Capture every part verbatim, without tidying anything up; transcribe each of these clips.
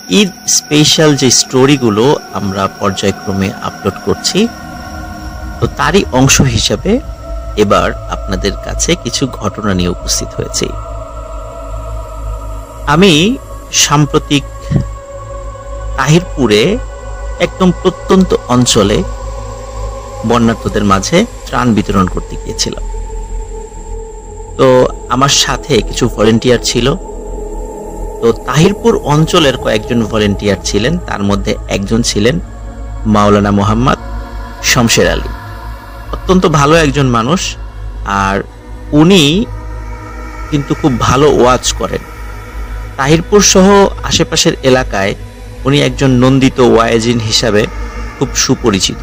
Eid special যে স্টোরিগুলো আমরা পর্যায়ক্রমে আপলোড করছি, তো তারই অংশ হিসাবে এবার আপনাদের কাছে কিছু ঘটনা নিয়ে উপস্থিত হয়েছি। আমি সাম্প্রতিক তাহিরপুরে একদম প্রত্যন্ত অঞ্চলে বন্যার্তদের মাঝে ত্রাণ বিতরণ করতে গিয়েছিলাম। তো আমার সাথে কিছু ভলেন্টিয়ার ছিল। তো তাহিরপুর অঞ্চলের কয়েকজন ভলেন্টিয়ার ছিলেন, তার মধ্যে একজন ছিলেন মাওলানা মোহাম্মদ শমশের আলী। অত্যন্ত ভালো একজন মানুষ, আর উনি কিন্তু খুব ভালো ওয়াজ করেন। তাহিরপুর সহ আশেপাশের এলাকায় উনি একজন নন্দিত ওয়াইজিন হিসাবে খুব সুপরিচিত।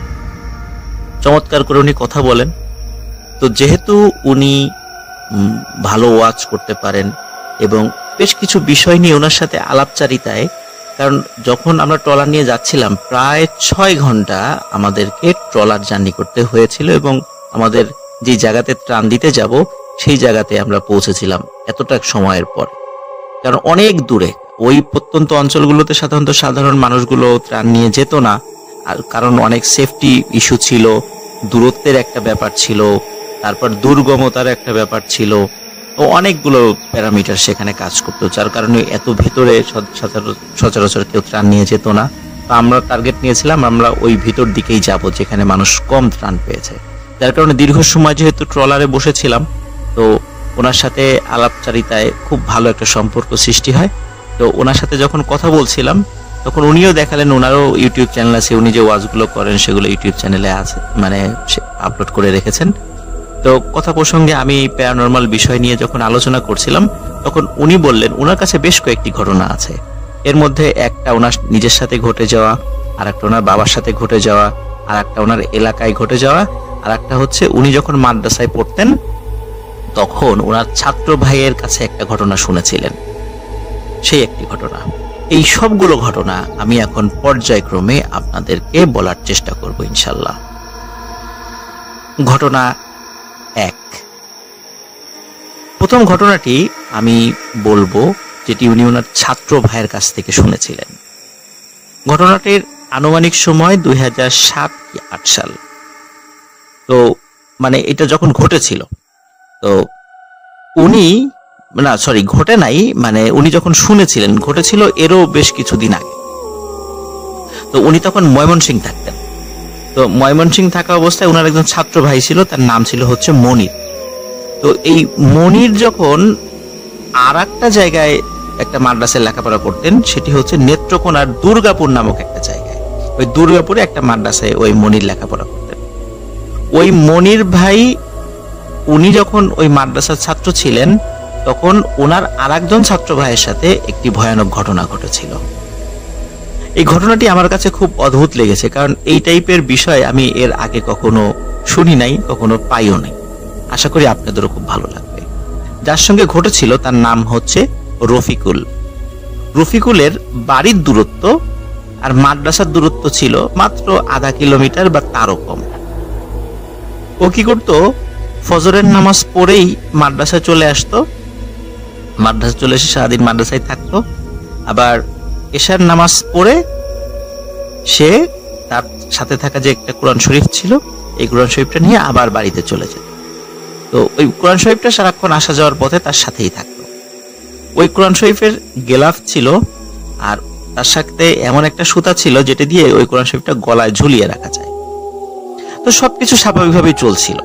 চমৎকার করে উনি কথা বলেন। তো যেহেতু উনি ভালো ওয়াজ করতে পারেন এবং বেশ কিছু বিষয় নিয়ে ওনার সাথে আলাপচারিতায়, কারণ যখন আমরা ট্রলার নিয়ে যাচ্ছিলাম প্রায় ছয় ঘন্টা আমাদেরকে ট্রলার জার্নি করতে হয়েছিল, এবং আমাদের যে জায়গাতে ত্রাণ দিতে যাব সেই জায়গাতে আমরা পৌঁছেছিলাম এতটা সময়ের পর। কারণ অনেক দূরে, ওই প্রত্যন্ত অঞ্চলগুলোতে সাধারণত সাধারণ মানুষগুলো ত্রাণ নিয়ে যেত না, আর কারণ অনেক সেফটি ইস্যু ছিল, দূরত্বের একটা ব্যাপার ছিল, তারপর দুর্গমতার একটা ব্যাপার ছিল, তো অনেকগুলো প্যারামিটার সেখানে কাজ করতো, যার কারণে এত ভিতরে সচরাচর কেউ ত্রাণ নিয়ে যেত না। তো আমরা টার্গেট নিয়েছিলাম আমরা ওই ভিতর দিকেই যাব যেখানে মানুষ কম ত্রাণ পেয়েছে। যার কারণে দীর্ঘ সময় যেহেতু ট্রলারে বসেছিলাম, তো ওনার সাথে আলাপচারিতায় খুব ভালো একটা সম্পর্ক সৃষ্টি হয়। তো ওনার সাথে যখন কথা বলছিলাম তখন উনিও দেখালেন ওনারও ইউটিউব চ্যানেল আছে, উনি যে ওয়াজগুলো করেন সেগুলো ইউটিউব চ্যানেলে আছে, মানে আপলোড করে রেখেছেন। তো কথা প্রসঙ্গে আমি প্যারানরমাল বিষয় নিয়ে যখন আলোচনা করছিলাম তখন উনি বললেন ওনার কাছে বেশ কয়েকটি ঘটনা আছে। এর মধ্যে একটা ওনার নিজের সাথে ঘটে যাওয়া, আর একটা ওনার বাবার সাথে ঘটে যাওয়া, আর একটা ওনার এলাকায় ঘটে যাওয়া, আর একটা হচ্ছে উনি যখন মাদ্রাসায় পড়তেন তখন ওনার ছাত্র ভাইয়ের কাছে একটা ঘটনা শুনেছিলেন, সেই একটি ঘটনা। এই সবগুলো ঘটনা আমি এখন পর্যায়ক্রমে আপনাদেরকে বলার চেষ্টা করব ইনশাল্লাহ। ঘটনা এক। প্রথম ঘটনাটি আমি বলবো যেটি উনি ওনার ছাত্র ভাইয়ের কাছ থেকে শুনেছিলেন। ঘটনাটির আনুমানিক সময় দুই হাজার সাত কি আট সাল। তো মানে এটা যখন ঘটেছিল, তো উনি না সরি ঘটে নাই, মানে উনি যখন শুনেছিলেন ঘটেছিল এরও বেশ কিছুদিন আগে। তো উনি তখন ময়মনসিংহ থাকতেন। তো ময়মনসিংহ থাকা অবস্থায় ওনার একজন ছাত্র ভাই ছিল, তার নাম ছিল হচ্ছে মনির। তো এই মনির যখন আর একটা জায়গায় একটা মাদ্রাসায় লেখাপড়া করতেন, সেটি হচ্ছে নেত্রকোনার দুর্গাপুর নামক একটা জায়গায়, ওই দুর্গাপুরে একটা মাদ্রাসায় ওই মনির লেখাপড়া করতেন। ওই মনির ভাই উনি যখন ওই মাদ্রাসার ছাত্র ছিলেন তখন ওনার আর একজন ছাত্র ভাইয়ের সাথে একটি ভয়ানক ঘটনা ঘটেছিল। এই ঘটনাটি আমার কাছে খুব অদ্ভুত লেগেছে, কারণ এই টাইপের বিষয় আমি এর আগে কখনো শুনি নাই, কখনো পাইও নাই। আশা করি আপনাদেরও খুব ভালো লাগবে। যার সঙ্গে ঘটেছিল তার নাম হচ্ছে রফিকুল। রফিকুলের বাড়ির দূরত্ব আর মাদ্রাসার দূরত্ব ছিল মাত্র আধা কিলোমিটার বা তারও কম। ও কি করতো, ফজরের নামাজ পড়েই মাদ্রাসায় চলে আসতো, মাদ্রাসা চলে এসে সারাদিন মাদ্রাসায় থাকতো, আবার এশার নামাজ পড়ে সে তার সাথে থাকা যে একটা কোরআন শরীফ ছিল এই কোরআন শরীফটা নিয়ে আবার বাড়িতে চলে যেত। তো ওই কোরআন শরীফটা সারাক্ষণ আসা যাওয়ার পথে তার সাথেই থাকতো। ওই কোরআন শরীফের গেলাফ ছিল, আর তার সাথে এমন একটা সুতা ছিল যেটা দিয়ে ওই কোরআন শরীফটা গলায় ঝুলিয়ে রাখা যায়। তো সবকিছু স্বাভাবিকভাবেই চলছিল।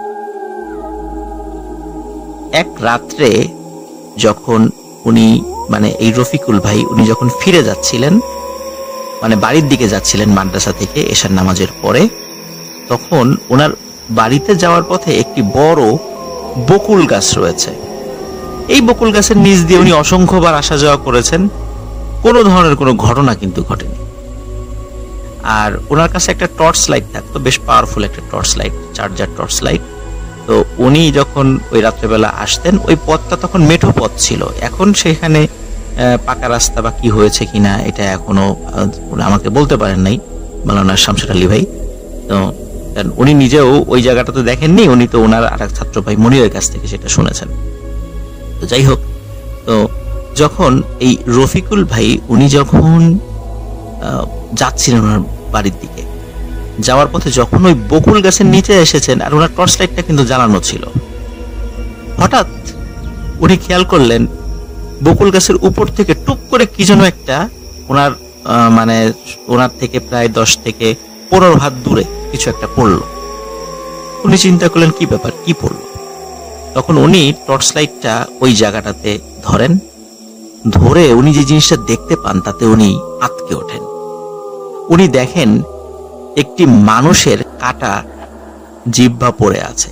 এক রাত্রে যখন উনি মানে এই রফিকুল ভাই উনি যখন ফিরে যাচ্ছিলেন, মানে বাড়ির দিকে যাচ্ছিলেন মাদ্রাসা থেকে এশার নামাজের পরে, তখন ওনার বাড়িতে যাওয়ার পথে একটি বড় বকুল গাছ রয়েছে। এই বকুল গাছের নিচ দিয়ে উনি অসংখ্যবার আসা যাওয়া করেছেন, কোনো ধরনের কোনো ঘটনা কিন্তু ঘটেনি। আর ওনার কাছে একটা টর্চ লাইট থাকতো, বেশ পাওয়ারফুল একটা torch light, charger torch light. তো উনি যখন ওই রাত্রেবেলা আসতেন ওই পথটা তখন মেঠো পথ ছিল, এখন সেখানে পাকা রাস্তা বা কি হয়েছে কিনা এটা এখনো আমাকে বলতে পারেন নাই মাওলানা শমশের আলী ভাই। তো উনি নিজেও ওই জায়গাটা তো দেখেননি, উনি তো ওনার আর এক ছাত্র ভাই মনিরের কাছ থেকে সেটা শুনেছেন। তো যাই হোক, তো যখন এই রফিকুল ভাই উনি যখন যাচ্ছিলেন ওনার বাড়ির দিকে, যাওয়ার পথে যখন ওই বকুল গাছের নিচে এসেছেন, আর ওনার টর্চ লাইটটা কিন্তু জ্বালানো ছিল, হঠাৎ উনি খেয়াল করলেন বকুল গাছের উপর থেকে টুপ করে কি যেন একটা ওনার মানে ওনার থেকে প্রায় দশ থেকে পনেরো হাত দূরে কিছু একটা পড়লো। উনি চিন্তা করলেন কি ব্যাপার, কি পড়লো। তখন উনি টর্চ লাইটটা ওই জায়গাটাতে ধরেন, ধরে উনি যে জিনিসটা দেখতে পান তাতে উনি আটকে ওঠেন। উনি দেখেন একটি মানুষের কাটা জিহ্বা পড়ে আছে।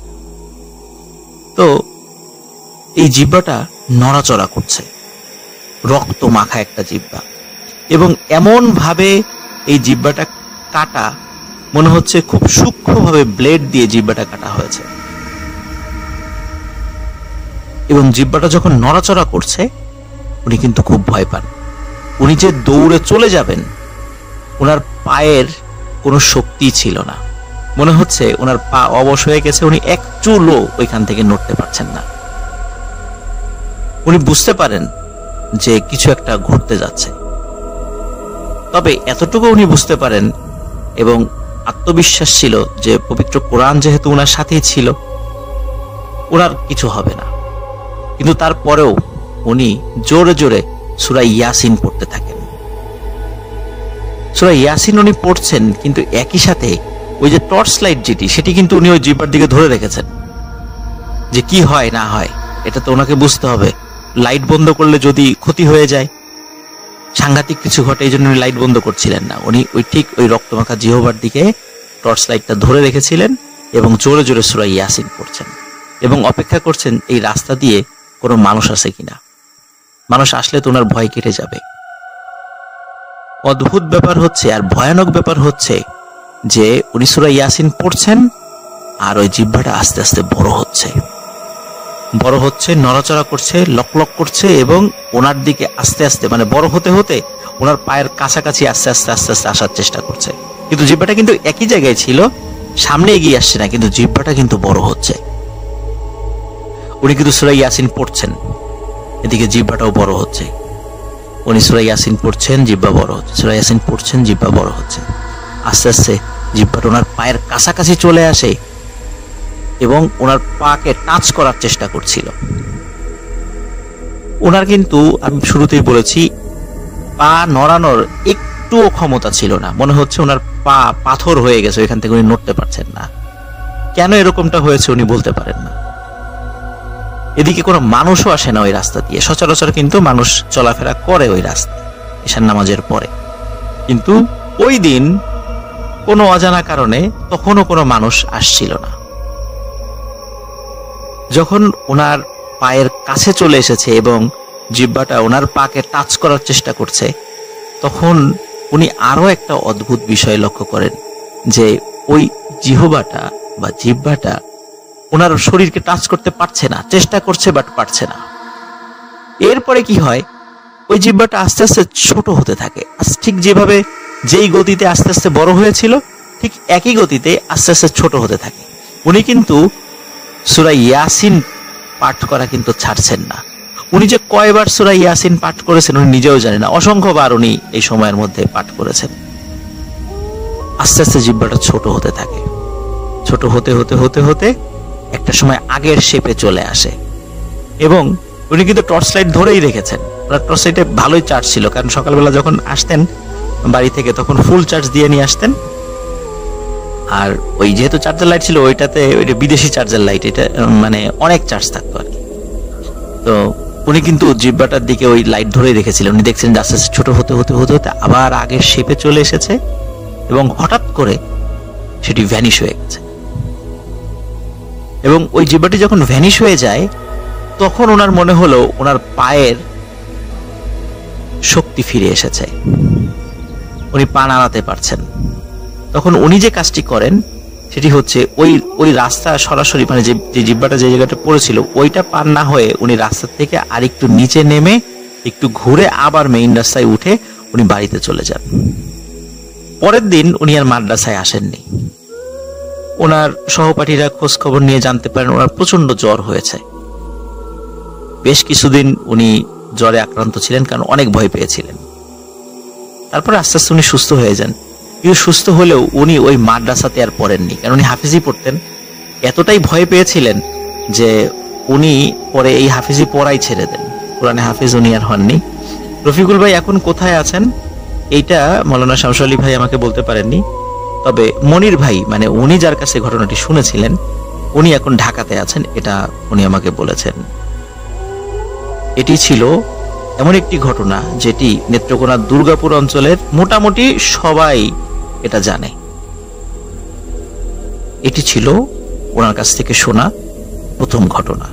তো এই জিহ্বাটা নড়াচড়া করছে, রক্ত মাখা একটা জিহ্বা, এবং এমন ভাবে এই জিহ্বাটা কাটা, মনে হচ্ছে খুব সূক্ষ্মভাবে ব্লেড দিয়ে জিহ্বাটা কাটা হয়েছে। এবং জিহ্বাটা যখন নড়াচড়া করছে উনি কিন্তু খুব ভয় পান। উনি যে দৌড়ে চলে যাবেন, ওনার পায়ের কোনো শক্তি ছিল না, মনে হচ্ছে ওনার পা অবশ হয়ে গেছে, উনি এক চুলও ওইখান থেকে নড়তে পারছেন না। উনি বুঝতে পারেন যে কিছু একটা ঘটতে যাচ্ছে, তবে এতটুকু উনি বুঝতে পারেন এবং আত্মবিশ্বাস ছিল যে পবিত্র কোরআন যেহেতু ওনার সাথেই ছিল, ওনার কিছু হবে না। কিন্তু তারপরেও উনি জোরে জোরে সূরা ইয়াসিন পড়তে থাকেন। সূরা ইয়াসিন উনি পড়ছেন, কিন্তু একই সাথে ওই যে টর্চ লাইট যেটি, সেটি কিন্তু উনি ওই জিহ্বার দিকে ধরে রেখেছেন, যে কি হয় না হয় এটা তো ওনাকে বুঝতে হবে। লাইট বন্ধ করলে যদি ক্ষতি হয়ে যায়, সাংঘাতিক কিছু ঘটে, এই জন্য উনি লাইট বন্ধ করছিলেন না। উনি ওই ঠিক ওই রক্তমাখা জিহ্বার দিকে টর্চ লাইটটা ধরে রেখেছিলেন এবং জোরে জোরে সূরা ইয়াসিন পড়ছেন এবং অপেক্ষা করছেন এই রাস্তা দিয়ে কোনো মানুষ আসে কিনা। মানুষ আসলে তো ওনার ভয় কেটে যাবে। অদ্ভুত ব্যাপার হচ্ছে, আর ভয়ানক ব্যাপার হচ্ছে যে উনি সূরা ইয়াসিন পড়ছেন আর ওই জিহ্বাটা আস্তে আস্তে বড় হচ্ছে, বড় হচ্ছে, নড়াচড়া করছে, লকলক করছে, এবং ওনার দিকে আস্তে আস্তে মানে বড় হতে হতে ওনার পায়ের কাছাকাছি আস্তে আস্তে আস্তে আস্তে আসার চেষ্টা করছে। কিন্তু জিহ্বাটা কিন্তু একই জায়গায় ছিল, সামনে এগিয়ে আসছে না, কিন্তু জিহ্বাটা কিন্তু বড় হচ্ছে। উনি কিন্তু সূরা ইয়াসিন পড়ছেন, এদিকে জিহ্বাটাও বড় হচ্ছে। উনি সূরা ইয়াসিন পড়ছেন, জিহ্বা বড় হচ্ছে, সূরা ইয়াসিন পড়ছেন, জিহ্বা বড় হচ্ছে। আস্তে আস্তে জিহ্বাটা ওনার পায়ের কাছাকাছি চলে আসে এবং ওনার পাকে টাচ করার চেষ্টা করছিল। ওনার কিন্তু আমি শুরুতেই বলেছি, পা নড়ানোর একটুও ক্ষমতা ছিল না, মনে হচ্ছে ওনার পা পাথর হয়ে গেছে, এখান থেকে উনি নড়তে পারছেন না। কেন এরকমটা হয়েছে উনি বলতে পারেন না। এদিকে কোনো মানুষও আসে না ওই রাস্তা দিয়ে, সচরাচর কিন্তু মানুষ চলাফেরা করে ওই রাস্তায় ঈশান নামাজের পরে, কিন্তু ওই দিন কোনো অজানা কারণে তখনও কোনো মানুষ আসছিল না। যখন ওনার পায়ের কাছে চলে এসেছে এবং জিহ্বাটা ওনার পাকে টাচ করার চেষ্টা করছে, তখন উনি আরো একটা অদ্ভুত বিষয় লক্ষ্য করেন, যে ওই জিহ্বাটা বা জিহ্বাটা ওনার শরীরকে টাচ করতে পারছে না, চেষ্টা করছে বাট পারছে না। এরপরে কি হয়, ওই জিহ্বাটা আস্তে আস্তে ছোট হতে থাকে, ঠিক যেভাবে যেই গতিতে আস্তে আস্তে বড় হয়েছিল ঠিক একই গতিতে আস্তে আস্তে ছোট হতে থাকে। উনি কিন্তু সূরা ইয়াসিন পাঠ করা কিন্তু ছাড়ছেন না। উনি যে কয়বার সূরা ইয়াসিন পাঠ করেছেন উনি নিজেও জানেন না, অসংখ্যবার উনি এই সময়ের মধ্যে পাঠ করেছেন। আস্তে আস্তে জিহ্বাটা ছোট হতে থাকে, ছোট হতে হতে হতে হতে একটা সময় আগের শেপে চলে আসে। এবং উনি কিন্তু টর্চ লাইট ধরেই রেখেছেন, ওনার টর্চ লাইটে ভালোই চার্জ ছিল, কারণ সকালবেলা যখন আসতেন বাড়ি থেকে তখন ফুল চার্জ দিয়ে নিয়ে আসতেন। আর ওই যেহেতু চার্জার লাইট ছিল ওইটাতে, ওইটা বিদেশি চার্জার লাইট, এটা মানে অনেক চার্জ থাকতো আর কি। তো উনি কিন্তু জিহ্বাটার দিকে ওই লাইট ধরেই রেখেছিলেন। উনি দেখছেন আস্তে আস্তে ছোট হতে হতে হতে হতে আবার আগের শেপে চলে এসেছে এবং হঠাৎ করে সেটি ভ্যানিশ হয়ে গেছে। এবং ওই জিহ্বাটি যখন ভ্যানিশ হয়ে যায় তখন ওনার মনে হলো ওনার পায়ের শক্তি ফিরে এসেছে, উনি পা নাড়াতে পারছেন। তখন উনি যে কাজটি করেন সেটি হচ্ছে ওই ওই রাস্তা সরাসরি মানে যে জিহ্বাটা যে জায়গাটা পড়েছিল ওইটা পার না হয়ে উনি রাস্তা থেকে আরেকটু নিচে নেমে একটু ঘুরে আবার মেইন রাস্তায় উঠে উনি বাড়িতে চলে যান। পরের দিন উনি আর মাদ্রাসায় আসেননি। ওনার সহপাঠীরা খোঁজ খবর নিয়ে জানতে পারেন ওনার প্রচন্ড জ্বর হয়েছে। বেশ কিছুদিন উনি জ্বরে আক্রান্ত ছিলেন, কারণ অনেক ভয় পেয়েছিলেন। তারপরে আস্তে আস্তে উনি সুস্থ হয়ে যান। কিন্তু সুস্থ হলেও উনি ওই মাদ্রাসাতে আর পড়েননি, কারণ উনি হাফিজি পড়তেন। এতটাই ভয় পেয়েছিলেন যে উনি পরে এই হাফিজি পড়াই ছেড়ে দেন, কোরআনে হাফিজ উনি আর হননি। রফিকুল ভাই এখন কোথায় আছেন এইটা মৌলানা শামসুল আলী ভাই আমাকে বলতে পারেননি, তবে মনির ভাই মানে উনি যার কাছে ঘটনাটি শুনেছিলেন উনি এখন ঢাকাতে আছেন, এটা উনি আমাকে বলেছেন। এটি ছিল এমন একটি ঘটনা যেটি নেত্রকোনা দুর্গাপুর অঞ্চলের মোটামুটি সবাই এটা জানে। এটি ছিল ওনার কাছ থেকে শোনা প্রথম ঘটনা।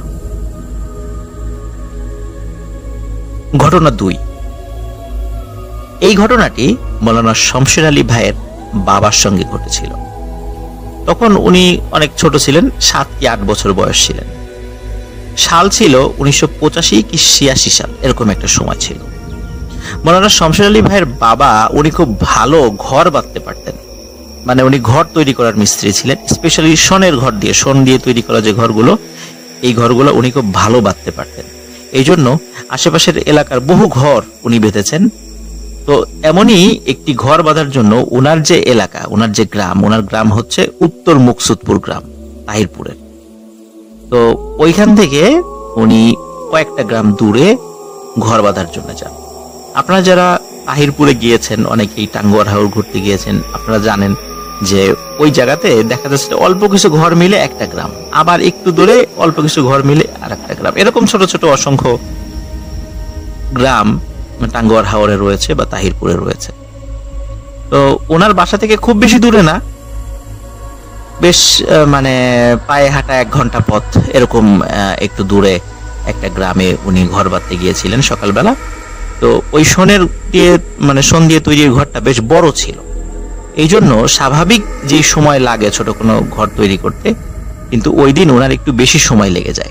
ঘটনা দুই, এই ঘটনাটি মৌলানা শমশের আলী ভাইয়ের বাবার সঙ্গে ঘটেছিল। তখন উনি অনেক ছোট ছিলেন, সাত কি আট বছর বয়স ছিলেন। সাল ছিল উনিশশো পঁচাশি কি ছিয়াশি সাল, এরকম একটা সময় ছিল। মৌলানা শমশের আলী ভাইয়ের বাবা উনি খুব ভালো ঘর বাঁধতে পারতেন, মানে উনি ঘর তৈরি করার মিস্ত্রি ছিলেন, স্পেশালি শনের ঘর দিয়ে, শন দিয়ে তৈরি করা যে ঘরগুলো, এই ঘরগুলো উনি খুব ভালো বাঁধতে পারতেন। এই জন্য আশেপাশের এলাকার বহু ঘর উনি বেঁধেছেন। তো এমনই একটি ঘর বাঁধার জন্য ওনার যে এলাকা, ওনার যে গ্রাম, ওনার গ্রাম হচ্ছে উত্তর মুকসুদপুর গ্রাম তাহিরপুরের। তো ওইখান থেকে উনি কয়েকটা গ্রাম দূরে ঘর বাঁধার জন্য যান। আপনারা যারা তাহিরপুরে গিয়েছেন, অনেকেই টাঙ্গুয়ার হাওর ঘুরতে গিয়েছেন, আপনারা জানেন যে ওই জায়গাতে দেখা যাচ্ছে অল্প কিছু ঘর মিলে একটা গ্রাম, আবার একটু দূরে অল্প কিছু ঘর মিলে আর একটা গ্রাম, এরকম ছোট ছোট অসংখ্য গ্রাম টাঙ্গুয়ার হাওরে রয়েছে বা তাহিরপুরে রয়েছে। তো ওনার বাসা থেকে খুব বেশি দূরে না, বেশ মানে পায়ে হাঁটা এক ঘন্টা পথ, এরকম একটু দূরে একটা গ্রামে উনি ঘর বাঁধতে গিয়েছিলেন সকালবেলা। তো ওই শনের দিয়ে মানে শন দিয়ে তৈরি ঘরটা বেশ বড় ছিল, এই জন্য স্বাভাবিক যে সময় লাগে ছোট কোনো ঘর তৈরি করতে, কিন্তু ওই দিন ওনার একটু বেশি সময় লেগে যায়।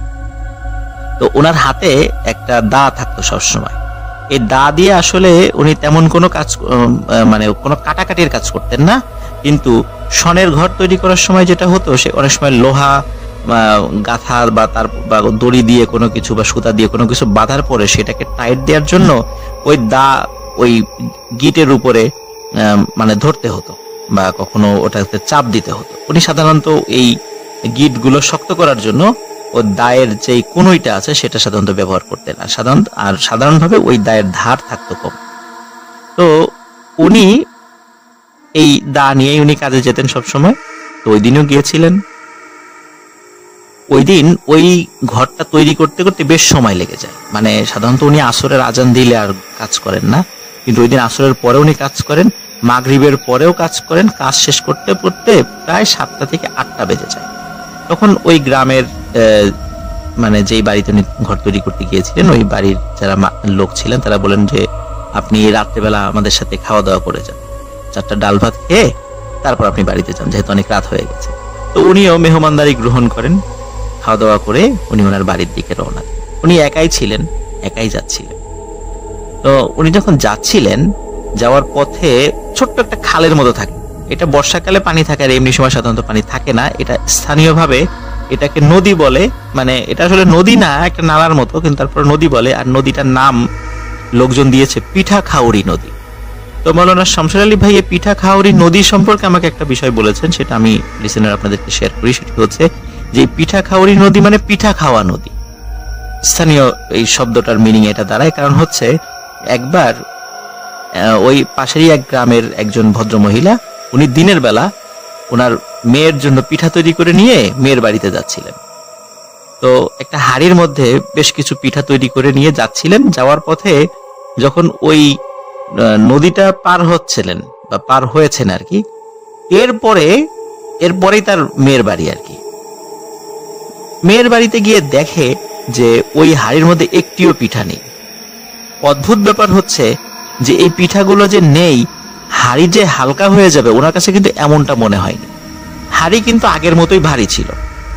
তো ওনার হাতে একটা দা থাকতো সবসময়, এই দা দিয়ে আসলে উনি তেমন কোনো কাজ মানে কোনো কাটাকাটির কাজ করতেন না, কিন্তু শনের ঘর তৈরি করার সময় যেটা হতো, সে অনেক সময় লোহা গাথা বা তার বা দড়ি দিয়ে কোনো কিছু বা সুতা দিয়ে কোনো কিছু বাঁধার পরে সেটাকে টাইট দেওয়ার জন্য ওই দা ওই গিটের উপরে মানে ধরতে হতো বা কখনো ওটাতে চাপ দিতে হতো। উনি সাধারণত এই গিট গুলো শক্ত করার জন্য ও দায়ের যে কোনইটা আছে সেটা সাধারণত ব্যবহার করতেন, আর সাধারণত আর সাধারণভাবে ওই দায়ের ধার থাকতো কম। তো উনি এই দা নিয়ে উনি কাজে যেতেন সবসময়। তো ওই দিনও গিয়েছিলেন। ওই দিন ওই ঘরটা তৈরি করতে করতে বেশ সময় লেগে যায়, মানে সাধারণত উনি আসরের আজান দিলে আর কাজ করেন না, কিন্তু ওই দিন আসরের পরে উনি কাজ করেন, মাগরিবের পরেও কাজ করেন। কাজ শেষ করতে করতে প্রায় সাতটা থেকে আটটা বেজে যায়। তখন ওই গ্রামের মানে যেই বাড়িতে উনি ঘর তৈরি করতে গিয়েছিলেন, ওই বাড়ির যারা লোক ছিলেন তারা বলেন যে আপনি রাত্রেবেলা আমাদের সাথে খাওয়া দাওয়া করে যান, চারটা ডাল ভাত খেয়ে তারপর আপনি বাড়িতে যান, যেহেতু অনেক রাত হয়ে গেছে। তো উনিও মেহমানদারি গ্রহণ করেন, খাওয়া দাওয়া করে উনি ওনার বাড়ির দিকে রওনা দেন। উনি একাই ছিলেন, একাই যাচ্ছিলেন। তো উনি যখন যাচ্ছিলেন, যাওয়ার পথে ছোট্ট একটা খালের মতো থাকে, এটা বর্ষাকালে পানি থাকে আর এমনি সময় সাধারণত পানি থাকে না, এটা স্থানীয়ভাবে এটাকে নদী বলে, মানে এটা আসলে নদী না, একটা নালার মতো, কিন্তু তারপর নদী বলে। আর নদীটার নাম লোকজন দিয়েছে পিঠা খাউরি নদী। তো মৌলানা শমশের আলী ভাই এই পিঠা খাউরি নদী সম্পর্কে আমাকে একটা বিষয় বলেছেন, সেটা আমি লিসেনার আপনাদেরকে শেয়ার করি। সেটা হচ্ছে যে পিঠা খাউরি নদী মানে পিঠা খাওয়া নদী। স্থানীয় এই শব্দটার মিনিং এটা দাঁড়ায়, কারণ হচ্ছে একবার ওই পাশেরই এক গ্রামের একজন ভদ্র মহিলা, উনি দিনের বেলা ওনার মেয়ের জন্য পিঠা তৈরি করে নিয়ে মেয়ের বাড়িতে যাচ্ছিলেন। তো একটা হাড়ির মধ্যে বেশ কিছু পিঠা তৈরি করে নিয়ে যাচ্ছিলেন। যাওয়ার পথে যখন ওই নদীটা পার হচ্ছিলেন বা পার হয়েছেন আর কি, এরপরে এরপরেই তার মেয়ের বাড়ি আর কি। মেয়ের বাড়িতে গিয়ে দেখে যে ওই হাড়ির মধ্যে একটিও পিঠা নেই। অদ্ভুত ব্যাপার হচ্ছে যে এই পিঠাগুলো যে নেই, হাড়ি যে হালকা হয়ে যাবে ওনার কাছে কিন্তু এমনটা মনে হয়নি। হাড়ি কিন্তু আগের মতোই ভারী ছিল,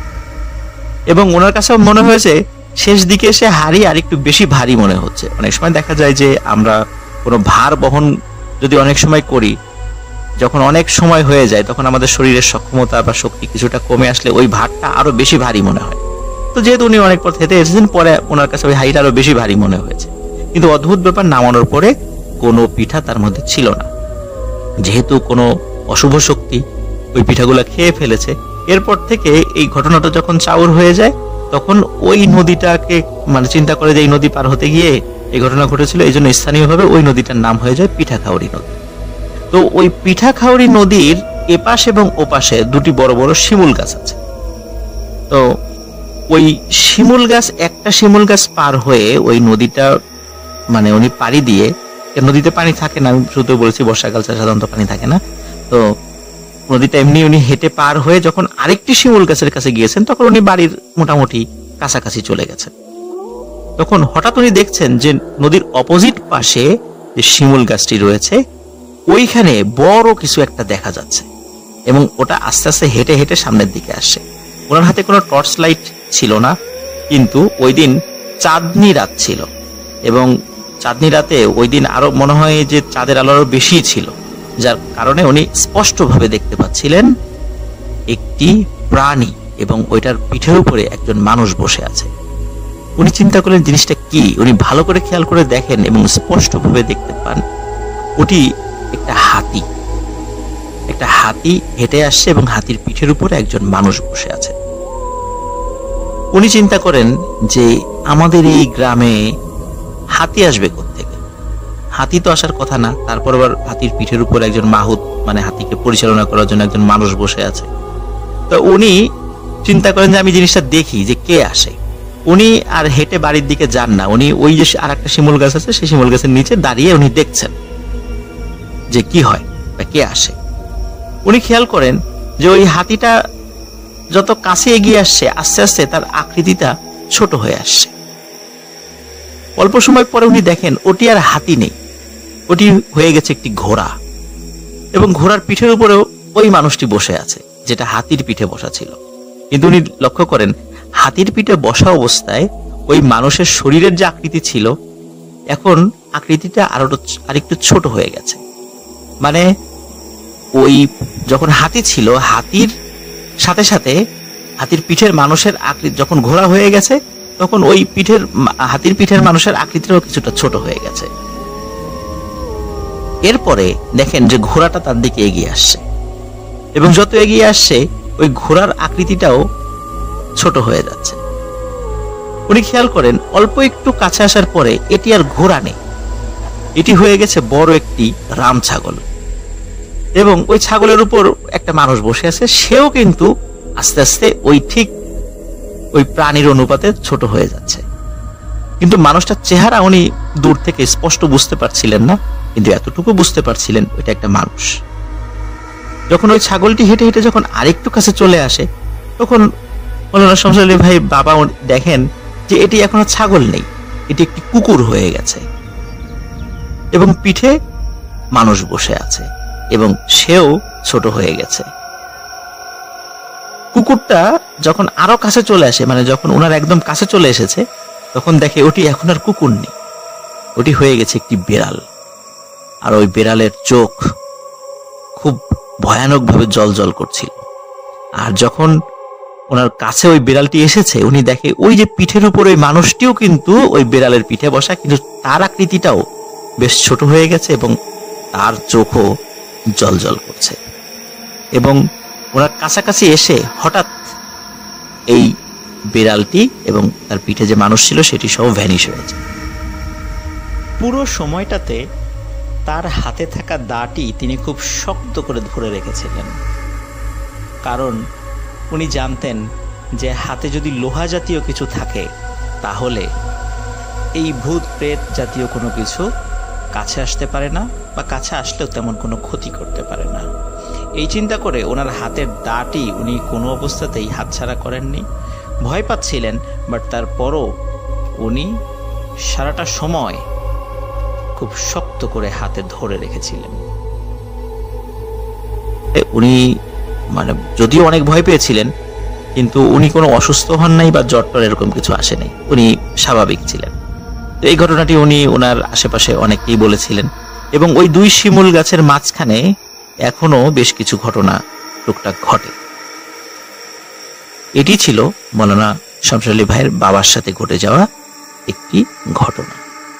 এবং ওনার কাছে মনে হয়েছে শেষ দিকে এসে হাড়ি আর একটু বেশি ভারী মনে হচ্ছে। অনেক সময় দেখা যায় যে আমরা কোনো ভার বহন যদি অনেক সময় করি, যখন অনেক সময় হয়ে যায় তখন আমাদের শরীরের সক্ষমতা বা শক্তি কিছুটা কমে আসলে ওই ভারটা আরো বেশি ভারী মনে হয়। তো তো যেহেতু উনি অনেক পথ হেঁটে এসেছেন, পরে ওনার কাছে ওই হাঁড়িটা আরো বেশি ভারী মনে হয়েছে। কিন্তু অদ্ভুত ব্যাপার, নামানোর পরে কোনো পিঠা তার মধ্যে ছিল না। যেহেতু কোনো অশুভ শক্তি ওই পিঠাগুলা খেয়ে ফেলেছে, এরপর থেকে এই ঘটনাটা যখন চাউর হয়ে যায়, তখন ওই নদীটাকে মানে চিন্তা করে যে এই নদী পার হতে গিয়ে এই ঘটনা ঘটেছিল, এই জন্য স্থানীয়ভাবে ওই নদীটার নাম হয়ে যায় পিঠাখাউড়ি নদী। তো ওই পিঠাখাউড়ি নদীর এপাশ এবং ওপাশে দুটি বড় বড় শিমুল গাছ আছে। তো ওই শিমুল গাছ, একটা শিমুল গাছ পার হয়ে ওই নদীটা মানে উনি পাড়ি দিয়ে, নদীতে পানি থাকে না, আমি শুধু বলেছি বর্ষাকাল ছাড়া সাধারণত পানি থাকে না, তো নদীটা এমনি উনি হেঁটে পার হয়ে যখন আরেকটি শিমুল গাছের কাছে গিয়েছেন, তখন উনি বাড়ির মোটামুটি কাছাকাছি চলে গেছেন। তখন হঠাৎ উনি দেখছেন যে নদীর অপোজিট পাশে যে শিমুল গাছটি রয়েছে, ওইখানে বড় কিছু একটা দেখা যাচ্ছে এবং ওটা আস্তে আস্তে হেঁটে হেঁটে সামনের দিকে আসছে। ওনার হাতে কোনো টর্চ লাইট ছিল না, কিন্তু ওই দিন চাঁদনি রাত ছিল এবং চাঁদনি রাতে ওই দিন আরো মনে হয় যে চাঁদের আলো আরো বেশি ছিল, যার কারণে উনি স্পষ্টভাবে দেখতে পাচ্ছিলেন একটি প্রাণী এবং ওইটার পিঠের উপরে একজন মানুষ বসে আছে। উনি চিন্তা করলেন জিনিসটা কি। উনি ভালো করে খেয়াল করে দেখেন এবং স্পষ্টভাবে দেখতে পান ওটি একটা হাতি। একটা হাতি হেঁটে আসছে এবং হাতির পিঠের উপরে একজন মানুষ বসে আছে। উনি চিন্তা করেন যে আমাদের এই গ্রামে হাতি আসবে কোত্থেকে? হাতি তো আসার কথা না। তারপর আবার হাতির পিঠের উপর একজন মাহুত মানে হাতিকে পরিচালনা করার জন্য একজন মানুষ বসে আছে। তো উনি চিন্তা করেন যে আমি জিনিসটা দেখি যে কে আসে। উনি আর হেঁটে বাড়ির দিকে যান না, উনি ওই যে আর একটা শিমুল গাছ আছে সেই শিমুল গাছের নিচে দাঁড়িয়ে উনি দেখছেন যে কি হয় বা কে আসে। উনি খেয়াল করেন যে ওই হাতিটা যত কাছে এগিয়ে আসছে, আস্তে আস্তে তার আকৃতিটা ছোট হয়ে আসছে। অল্প সময় পরে উনি দেখেন ওটি আর হাতি নেই, ওটি হয়ে গেছে একটি ঘোড়া এবং ঘোড়ার পিঠের উপরেও ওই মানুষটি বসে আছে যেটা হাতির পিঠে বসা ছিল। কিন্তু উনি লক্ষ্য করেন হাতির পিঠে বসা অবস্থায় ওই মানুষের শরীরের যে আকৃতি ছিল, এখন আকৃতিটা আরো আরেকটু ছোট হয়ে গেছে। মানে ওই যখন হাতি ছিল, হাতির সাথে সাথে হাতির পিঠের মানুষের আকৃতি যখন ঘোড়া হয়ে গেছে, তখন ওই পিঠের হাতির পিঠের মানুষের আকৃতিটাও কিছুটা ছোট হয়ে গেছে। এরপরে দেখেন যে ঘোড়াটা তার দিকে এগিয়ে আসছে এবং যত এগিয়ে আসছে ওই ঘোড়ার আকৃতিটাও ছোট হয়ে যাচ্ছে। উনি খেয়াল করেন অল্প একটু কাছে আসার পরে এটি আর ঘোড়া নেই, এটি হয়ে গেছে বড় একটি রাম ছাগল এবং ওই ছাগলের উপর একটা মানুষ বসে আছে। সেও কিন্তু আস্তে আস্তে ওই ঠিক ওই প্রাণীর অনুপাতে ছোট হয়ে যাচ্ছে। কিন্তু মানুষটার চেহারা উনি দূর থেকে স্পষ্ট বুঝতে পারছিলেন না, কিন্তু এতটুকু বুঝতে পারছিলেন ওইটা একটা মানুষ। যখন ওই ছাগলটি হেঁটে হেঁটে যখন আরেকটু কাছে চলে আসে, তখন মৌলানা শামসুল আলী ভাই বাবা দেখেন যে এটি এখন আর ছাগল নেই, এটি একটি কুকুর হয়ে গেছে এবং পিঠে মানুষ বসে আছে এবং সেও ছোট হয়ে গেছে। কুকুরটা যখন আরো কাছে চলে আসে, মানে যখন ওনার একদম কাছে চলে এসেছে, তখন দেখে ওটি এখন আর কুকুর নেই, ওটি হয়ে গেছে একটি বিড়াল। আর ওই বিড়ালের চোখ খুব ভয়ানক ভাবে জল জল করছিল। আর যখন ওনার কাছে ওই বিড়ালটি এসেছে, উনি দেখে ওই যে পিঠের উপর ওই মানুষটিও কিন্তু ওই বিড়ালের পিঠে বসা, কিন্তু তার আকৃতিটাও বেশ ছোট হয়ে গেছে এবং তার চোখও জল জল করছে। এবং ওনার কাছাকাছি এসে হঠাৎ এই বিড়ালটি এবং তার পিঠে যে মানুষ ছিল সেটি সব ভ্যানিশ হয়েছে। পুরো সময়টাতে তার হাতে থাকা দাটি তিনি খুব শক্ত করে ধরে রেখেছিলেন, কারণ উনি জানতেন যে হাতে যদি লোহা জাতীয় কিছু থাকে তাহলে এই ভূত প্রেত জাতীয় কোনো কিছু কাছে আসতে পারে না, বা কাছে আসলেও তেমন কোনো ক্ষতি করতে পারে না। এই চিন্তা করে ওনার হাতের দাটি উনি কোনো অবস্থাতেই হাতছাড়া করেননি। ভয় পাচ্ছিলেন, বাট তারপরও উনি সারাটা সময় খুব শক্ত করে হাতে ধরে রেখেছিলেন। উনি মানে যদিও অনেক ভয় পেয়েছিলেন, কিন্তু উনি কোনো অসুস্থ হন নাই বা জ্বর টর এরকম কিছু আসে নাই, উনি স্বাভাবিক ছিলেন। তো এই ঘটনাটি উনি ওনার আশেপাশে অনেককেই বলেছিলেন এবং ওই দুই শিমুল গাছের মাঝখানে এখনো বেশ কিছু ঘটনা টুকটাক ঘটে। এটি ছিল মৌলানা শমশের আলী ভাইয়ের বাবার সাথে ঘটে যাওয়া একটি ঘটনা।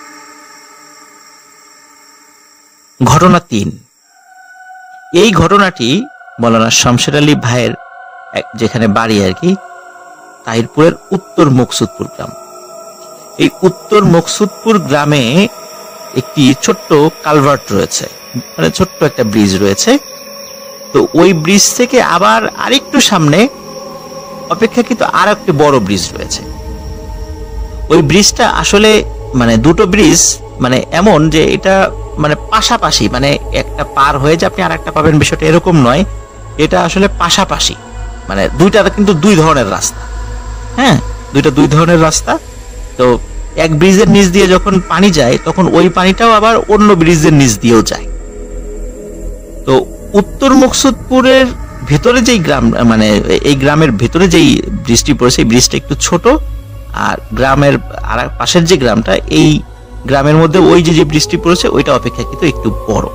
ঘটনা তিন। এই ঘটনাটি মৌলানা শমশের আলী ভাইয়ের যেখানে বাড়ি আর কি, তাহিরপুরের উত্তর মকসুদপুর গ্রাম। এই উত্তর মকসুদপুর গ্রামে একটি ছোট্ট কালভার্ট রয়েছে, মানে ছোট্ট একটা ব্রিজ রয়েছে। তো ওই ব্রিজ থেকে আবার আরেকটু সামনে অপেক্ষাকৃত আর একটি বড় ব্রিজ রয়েছে। ওই ব্রিজটা আসলে মানে দুটো ব্রিজ মানে এমন যে এটা মানে পাশাপাশি, মানে একটা পার হয়ে যে আপনি আর একটা পাবেন বিষয়টা এরকম নয়, এটা আসলে পাশাপাশি, মানে দুইটা কিন্তু দুই ধরনের রাস্তা। হ্যাঁ, দুইটা দুই ধরনের রাস্তা। তো এক ব্রিজের নিচ দিয়ে যখন পানি যায় তখন ওই পানিটাও আবার অন্য ব্রিজের নিচ দিয়েও যায়। তো উত্তর মকসুদপুরের ভেতরে যেই গ্রাম, মানে এই গ্রামের ভেতরে যেই ব্রিজটি পড়েছে এই ব্রিজটা একটু ছোট, আর গ্রামের আর পাশের যে গ্রামটা, এই গ্রামের মধ্যে ওই যে যে ব্রিজটি পড়েছে ওইটা অপেক্ষাকৃত একটু বড়।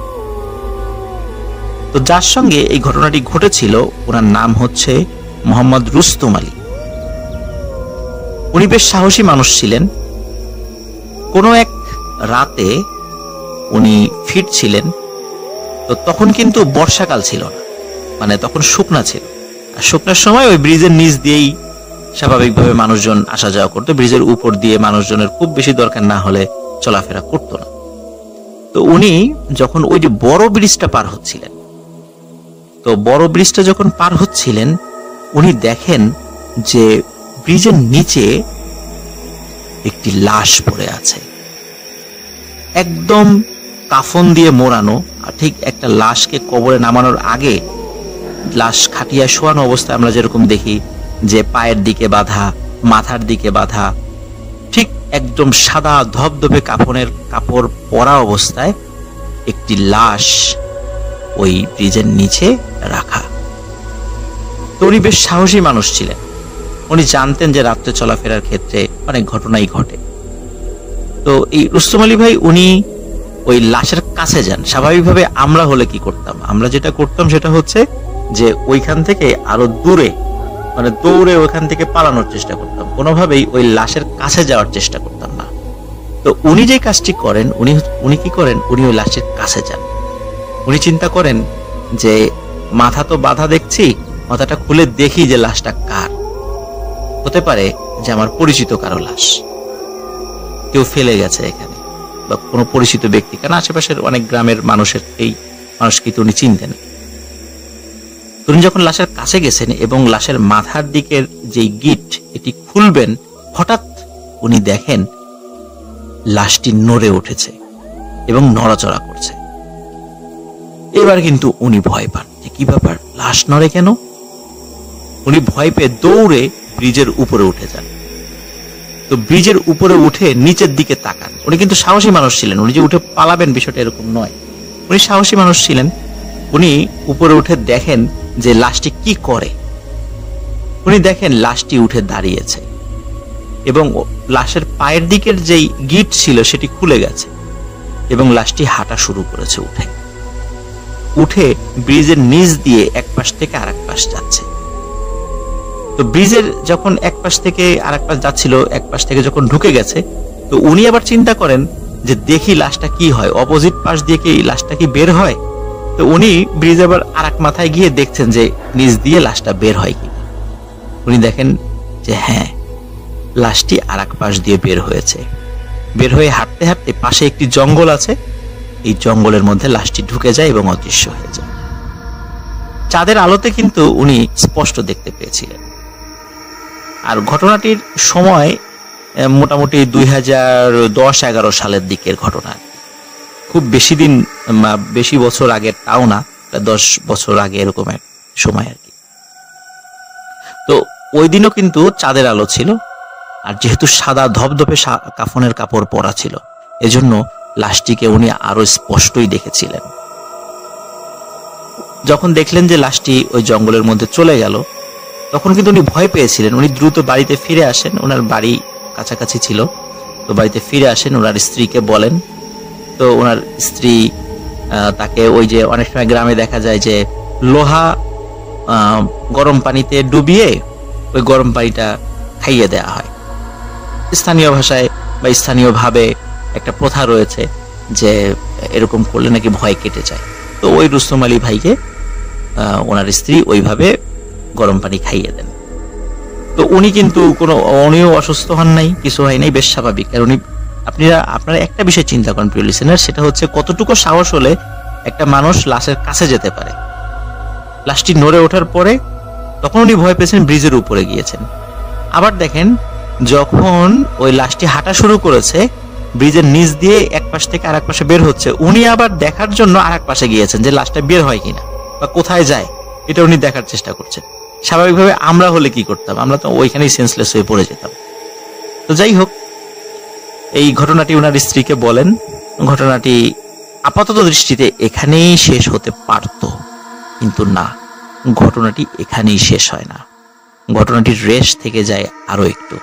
তো যার সঙ্গে এই ঘটনাটি ঘটেছিল ওনার নাম হচ্ছে মোহাম্মদ রুস্তম আলী। উনি বেশ সাহসী মানুষ ছিলেন। কোনো এক রাতে উনি ফিরছিলেন, তো তখন কিন্তু বর্ষাকাল ছিল না, মানে তখন শুকনা ছিল। আর শুকনার সময় ওই ব্রিজের নিচ দিয়েই স্বাভাবিকভাবে মানুষজন আসা যাওয়া করতো, ব্রিজের উপর দিয়ে মানুষজনের খুব বেশি দরকার না হলে চলাফেরা করতো না। তো উনি যখন ওই যে বড় ব্রিজটা পার হচ্ছিলেন, তো বড় ব্রিজটা যখন পার হচ্ছিলেন উনি দেখেন যে ব্রিজের নিচে একটি লাশ পড়ে আছে, একদম কাফন দিয়ে মোড়ানো। আর ঠিক একটা লাশকে কবরে নামানোর আগে লাশ খাটিয়া শোয়ানো অবস্থায় আমরা যেরকম দেখি যে পায়ের দিকে বাঁধা, মাথার দিকে বাঁধা, ঠিক একদম সাদা ধবধবে কাফনের কাপড় পরা অবস্থায় একটি লাশ ওই ব্রিজের নিচে রাখা। তো উনি বেশ সাহসী মানুষ ছিলেন। উনি জানতেন যে রাত্রে চলাফেরার ক্ষেত্রে অনেক ঘটনাই ঘটে। তো এই রুস্তম আলী ভাই উনি ওই লাশের কাছে যান। স্বাভাবিকভাবে আমরা হলে কি করতাম, আমরা যেটা করতাম সেটা হচ্ছে যে ওইখান থেকে আরো দূরে, মানে দৌড়ে ওইখান থেকে পালানোর চেষ্টা করতাম, কোনোভাবেই ওই লাশের কাছে যাওয়ার চেষ্টা করতাম না। তো উনি যে কাজটি করেন, উনি উনি কি করেন, উনি ওই লাশের কাছে যান। উনি চিন্তা করেন যে মাথা তো বাঁধা দেখছি, মাথাটা খুলে দেখি যে লাশটা কার। হতে পারে যে আমার পরিচিত কারো লাশ, কেউ ফেলে গেছে এখানে, বা কোনো পরিচিত ব্যক্তি, কারণ আশেপাশের অনেক গ্রামের মানুষের এই মানুষকে তো উনি চিনতেন। উনি যখন লাশের কাছে গেছেন এবং লাশের মাথার দিকের যে গিট এটি খুলবেন, হঠাৎ উনি দেখেন লাশটি নড়ে উঠেছে এবং নড়াচড়া করছে। এবার কিন্তু উনি ভয় পান যে কি ব্যাপার, লাশ নড়ে কেন। উনি ভয় পেয়ে দৌড়ে ব্রিজের উপরে উঠে যান। তো ব্রিজের উপরে উঠে নিচের দিকে তাকান। উনি কিন্তু সাহসী মানুষ ছিলেন, উনি যে উঠে পালাবেন বিষয়টা এরকম নয়, উনি সাহসী মানুষ ছিলেন। উনি উপরে উঠে দেখেন যে লাশটি কি করে। উনি দেখেন লাশটি উঠে দাঁড়িয়েছে এবং লাশের পায়ের দিকের যেই গিট ছিল সেটি খুলে গেছে এবং লাশটি হাঁটা শুরু করেছে। উঠে উঠে ব্রিজের নিচ দিয়ে এক পাশ থেকে আর এক পাশ যাচ্ছে। তো ব্রিজের যখন এক পাশ থেকে আর এক পাশ যাচ্ছিল, এক পাশ থেকে যখন ঢুকে গেছে, তো উনি আবার চিন্তা করেন যে দেখি লাশটা কি হয়, অপোজিট পাশ দিয়ে কি লাশটা কি বের হয়। তো উনি ব্রিজ আবার আর এক মাথায় গিয়ে দেখছেন যে নিচ দিয়ে লাশটা বের হয় কি। উনি দেখেন যে হ্যাঁ, লাশটি আর এক পাশ দিয়ে বের হয়েছে। বের হয়ে হাঁটতে হাঁটতে পাশে একটি জঙ্গল আছে, এই জঙ্গলের মধ্যে লাশটি ঢুকে যায় এবং অদৃশ্য হয়ে যায়। চাঁদের আলোতে কিন্তু উনি স্পষ্ট দেখতে পেয়েছিলেন। আর ঘটনাটির সময় মোটামুটি দুই হাজার দশ এগারো সালের দিকের ঘটনা, খুব বেশি দিন বেশি বছর আগের তাও না, দশ বছর আগে এরকম এক সময় আর কি। তো ওই দিনও কিন্তু চাঁদের আলো ছিল, আর যেহেতু সাদা ধবধবে কাফনের কাপড় পরা ছিল, এজন্য লাশটিকে উনি আরো স্পষ্টই দেখেছিলেন। যখন দেখলেন যে লাশটি ওই জঙ্গলের মধ্যে চলে গেল, তখন কিন্তু উনি ভয় পেয়েছিলেন। উনি দ্রুত বাড়িতে ফিরে আসেন, ওনার বাড়ি কাছাকাছি ছিল। তো বাড়িতে ফিরে আসেন, ওনার স্ত্রীকে বলেন। তো ওনার স্ত্রী তাকে ওই যে অনেক সময় গ্রামে দেখা যায় যে লোহা গরম পানিতে ডুবিয়ে ওই গরম পানিটা খাইয়ে দেয়া হয়। স্থানীয় ভাষায় বা স্থানীয়ভাবে একটা প্রথা রয়েছে যে এরকম করলে নাকি ভয় কেটে যায়। তো ওই রুস্তম আলী ভাইকে ওনার স্ত্রী ওইভাবে গরম পানি খাইয়ে দেন। তো উনি কিন্তু কোনো উনিও অসুস্থ হন নাই, কিছু হয় নাই, বেশ স্বাভাবিক। আর উনি আপনারা আপনারা একটা বিষয় চিন্তা করেন প্রিয় লিসেনার, সেটা হচ্ছে কতটুকু সাহস হলে একটা মানুষ লাশের কাছে যেতে পারে। লাশটি নড়ে ওঠার পরে তখন উনি ভয় পেয়েছেন, ব্রিজের উপরে গিয়েছেন। আবার দেখেন যখন ওই লাশটি হাঁটা শুরু করেছে, ব্রিজের নিচ দিয়ে এক পাশ থেকে আর এক পাশে বের হচ্ছে, উনি আবার দেখার জন্য আর এক পাশে গিয়েছেন যে লাশটা বের হয় কিনা বা কোথায় যায়, এটা উনি দেখার চেষ্টা করছেন। স্বাভাবিকভাবে আমরা হলে কি করতাম? আমরা তো ওইখানেই সেন্সলেস হয়ে পড়ে যেতাম। তো যাই হোক, এই ঘটনাটি ওনার স্ত্রীকে বলেন। ঘটনাটি আপাতত দৃষ্টিতে এখানেই শেষ হতে পারত, কিন্তু না, ঘটনাটি এখানেই শেষ হয় না। ঘটনাটির রেশ থেকে যায় আরো একটু।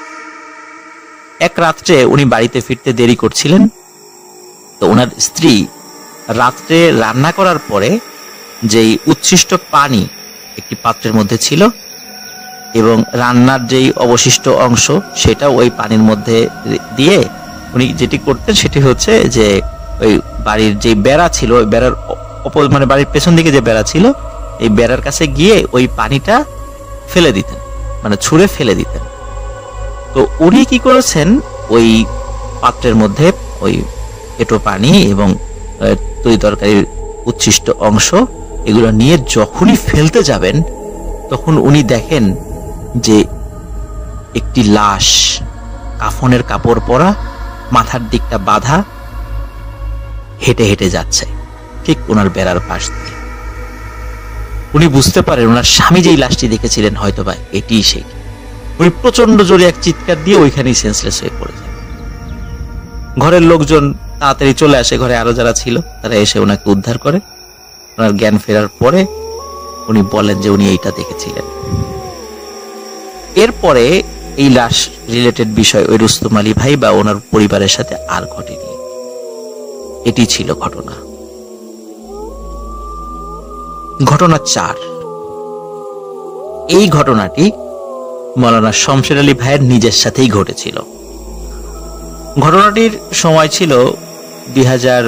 এক রাত্রে উনি বাড়িতে ফিরতে দেরি করছিলেন। তো ওনার স্ত্রী রাত্রে রান্না করার পরে যেই উচ্ছিষ্ট পানি একটি পাত্রের মধ্যে ছিল এবং রান্নার যেই অবশিষ্ট অংশ সেটা ওই পানির মধ্যে দিয়ে উনি যেটি করতেন সেটি হচ্ছে যে ওই বাড়ির যে বেড়া ছিল, ওই বেড়ার মানে বাড়ির পেছন দিকে যে বেড়া ছিল, এই বেড়ার কাছে গিয়ে ওই পানিটা ফেলে দিতেন, মানে ছুঁড়ে ফেলে দিতেন। তো উনি কি করেছেন, ওই পাত্রের মধ্যে ওই এঁটো পানি এবং তরি তরকারির উচ্ছিষ্ট অংশ এগুলো নিয়ে যখনই ফেলতে যাবেন, তখন উনি দেখেন যে একটি লাশ কাফনের কাপড় পরা, মাথার দিকটা বাঁধা, হেঁটে হেঁটে যাচ্ছে ঠিক ওনার বেড়ার পাশ দিয়ে। উনি বুঝতে পারেন ওনার স্বামী যেই লাশটি দেখেছিলেন হয়তোবা এটি সেই। উনি প্রচন্ড জোরে এক চিৎকার দিয়ে ওইখানেই সেন্সলেস হয়ে পড়ে যায়। ঘরের লোকজন তাড়াতাড়ি চলে আসে, ঘরে আরো যারা ছিল তারা এসে ওনাকে উদ্ধার করে। ওনার জ্ঞান ফেরার পরে উনি বলেন যে উনি এইটা দেখেছিলেন। এরপরে এই লাশ রিলেটেড বিষয় ওই রুস্তম আলী ভাই বা ওনার পরিবারের সাথে আর ঘটেনি। এটি ছিল ঘটনা। ঘটনা চার। এই ঘটনাটি মৌলানা শমশের আলী ভাইয়ের নিজের সাথেই ঘটেছিল। ঘটনাটির সময় ছিল দুই হাজার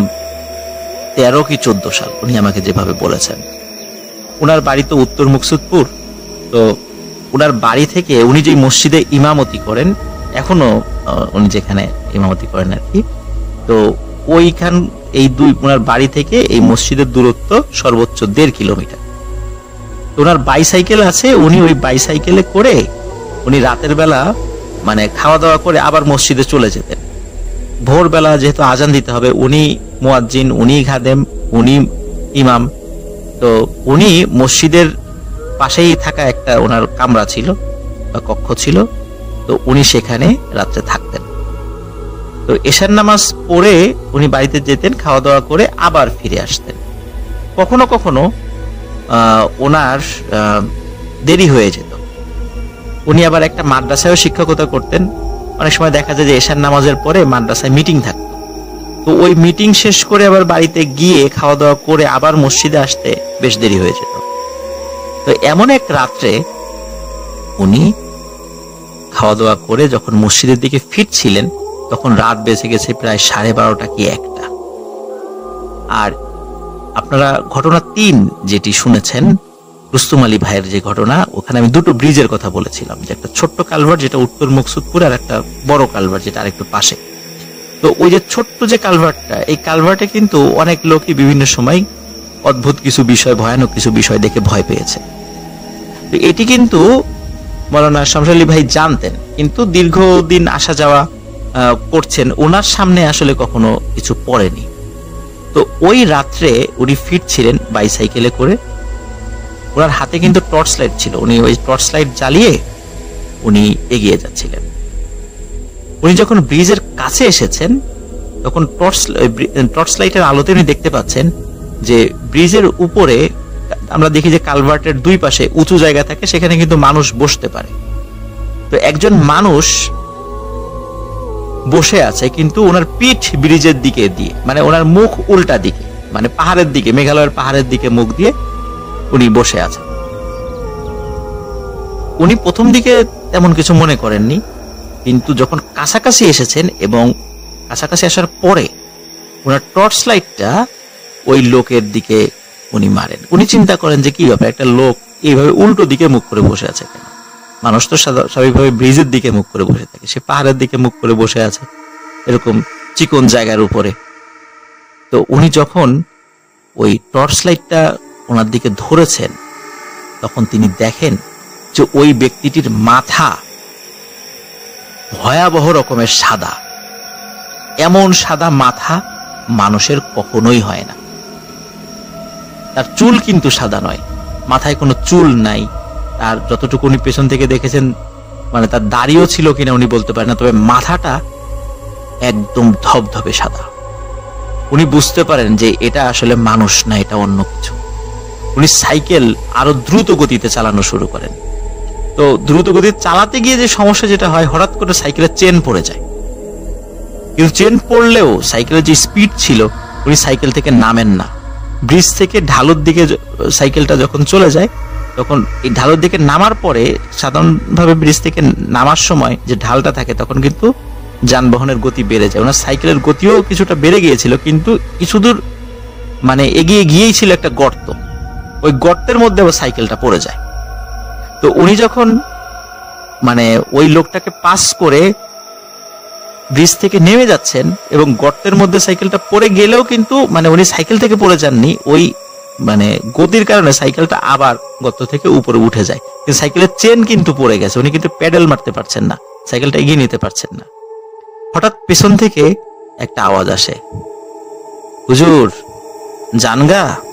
তেরো কি চোদ্দ সাল, উনি আমাকে যেভাবে বলেছেন। উনার বাড়ি তো উত্তর মুকসুদপুর। তো উনার বাড়ি থেকে উনি যে মসজিদে ইমামতি করেন, এখনো উনি যেখানে ইমামতি করেন আর কি, তো ওইখান এই দুই ওনার বাড়ি থেকে এই মসজিদের দূরত্ব সর্বোচ্চ দেড় কিলোমিটার। ওনার বাইসাইকেল আছে, উনি ওই বাইসাইকেলে করে উনি রাতের বেলা মানে খাওয়া দাওয়া করে আবার মসজিদে চলে যেতেন। ভোরবেলা যেহেতু আজান দিতে হবে, উনি মুয়াজ্জিন, উনি খাদেম, উনি ইমাম। তো উনি মসজিদের পাশেই থাকা একটা ওনার কামরা ছিল বা কক্ষ ছিল, তো উনি সেখানে রাত্রে থাকতেন। তো এশার নামাজ পড়ে উনি বাড়িতে যেতেন, খাওয়া দাওয়া করে আবার ফিরে আসতেন। কখনো কখনো আহ ওনার দেরি হয়ে যেত। উনি আবার একটা মাদ্রাসায়ও শিক্ষকতা করতেন। অনেক সময় দেখা যায় যে এশার নামাজের পরে মাদ্রাসায় মিটিং থাকতো, তো ওই মিটিং শেষ করে আবার বাড়িতে গিয়ে খাওয়া দাওয়া করে আবার মসজিদে আসতে বেশ দেরি হয়ে যেত। তো এমন এক রাত্রে উনি খাওয়া দাওয়া করে যখন মসজিদের দিকে ফিরছিলেন, তখন রাত বেজে গেছে প্রায় সাড়ে বারোটা কি একটা। আর আপনারা ঘটনা তিন যেটি শুনেছেন, রুস্তম আলী ভাইয়ের যে ঘটনা, ওখানে আমি দুটো ব্রিজের কথা বলেছিলাম, যে একটা ছোট্ট কালভার্ট যেটা উত্তর মুকসুদপুর, আর একটা বড় কালভার্ট যেটা আরেকটু পাশে। তো ওই যে ছোট্ট যে কালভার্টটা, এই কালভার্টে কিন্তু অনেক লোকই বিভিন্ন সময় অদ্ভুত কিছু বিষয়, ভয়ানক কিছু বিষয় দেখে ভয় পেয়েছে। তো এটি কিন্তু মৌলানা শমশের আলী ভাই জানতেন, কিন্তু দীর্ঘদিন আসা যাওয়া করছেন, ওনার সামনে আসলে কখনো কিছু পড়েনি। তো ওই রাত্রে উনি ফিরছিলেন বাইসাইকেলে করে, ওনার হাতে কিন্তু টর্চ লাইট ছিল, উনি ওই টর্চ লাইট জ্বালিয়ে উনি এগিয়ে যাচ্ছিলেন। উনি যখন ব্রিজের কাছে এসেছেন, তখন টর্চ টর্চ লাইটের আলোতে উনি দেখতে পাচ্ছেন যে ব্রিজের উপরে আমরা দেখি যে কালভার্টের দুই পাশে উঁচু জায়গা থাকে, সেখানে কিন্তু মানুষ বসতে পারে। তো একজন মানুষ বসে আছে, কিন্তু ওনার পিঠ ব্রিজের দিকে দিয়ে, মানে ওনার মুখ উল্টা দিকে, মানে পাহাড়ের দিকে, মেঘালয়ের পাহাড়ের দিকে মুখ দিয়ে উনি বসে আছেন। উনি প্রথম দিকে তেমন কিছু মনে করেননি, কিন্তু যখন কাছাকাছি এসেছেন এবং কাছাকাছি আসার পরে ওনার টর্চ লাইটটা ওই লোকের দিকে উনি মারেন। উনি চিন্তা করেন যে কি ব্যাপার, একটা লোক এইভাবে উল্টো দিকে মুখ করে বসে আছে কেন? মানুষ তো স্বাভাবিকভাবে ব্রিজের দিকে মুখ করে বসে থাকে, সে পাহাড়ের দিকে মুখ করে বসে আছে এরকম চিকন জায়গার উপরে। তো উনি যখন ওই টর্চ লাইটটা ওনার দিকে ধরেছেন, তখন তিনি দেখেন যে ওই ব্যক্তিটির মাথা ভয়াবহ রকমের সাদা। এমন সাদা মাথা মানুষের কখনোই হয় না। তার চুল কিন্তু সাদা নয়, মাথায় কোনো চুল নাই। তার যতটুকু উনি পেছন থেকে দেখেছেন, মানে তার দাড়িও ছিল কিনা উনি বলতে পারেন না, তবে মাথাটা একদম ধবধবে সাদা। উনি বুঝতে পারেন যে এটা আসলে মানুষ না, এটা অন্য কিছু। উনি সাইকেল আরো দ্রুত গতিতে চালানো শুরু করেন। তো দ্রুত গতিতে চালাতে গিয়ে যে সমস্যা যেটা হয়, হঠাৎ করে সাইকেলের চেন পড়ে যায়। কিন্তু চেন পড়লেও সাইকেলের যে স্পিড ছিল, উনি সাইকেল থেকে নামেন না। ব্রিজ থেকে ঢালুর দিকে সাইকেলটা যখন চলে যায়, তখন এই ঢালুর দিকে নামার পরে সাধারণভাবে ব্রিজ থেকে নামার সময় যে ঢালটা থাকে, তখন কিন্তু যানবাহনের গতি বেড়ে যায়। ওনার সাইকেলের গতিও কিছুটা বেড়ে গিয়েছিল, কিন্তু কিছু দূর মানে এগিয়ে গিয়েই ছিল একটা গর্ত। ওই গর্তের মধ্যে আবার সাইকেলটা পড়ে যায়। তো উনি যখন মানে ওই লোকটাকে পাস করে ব্রিজ থেকে নেমে যাচ্ছেন এবং গর্তের মধ্যে সাইকেলটা পড়ে গেলেও কিন্তু মানে উনি সাইকেল থেকে পড়ে যাননি, ওই মানে গতির কারণে সাইকেলটা আবার গর্ত থেকে উপরে উঠে যায়। কিন্তু সাইকেলের চেন কিন্তু পড়ে গেছে, উনি কিন্তু প্যাডেল মারতে পারছেন না, সাইকেলটা এগিয়ে নিতে পারছেন না। হঠাৎ পেছন থেকে একটা আওয়াজ আসে, হুজুর জানগা।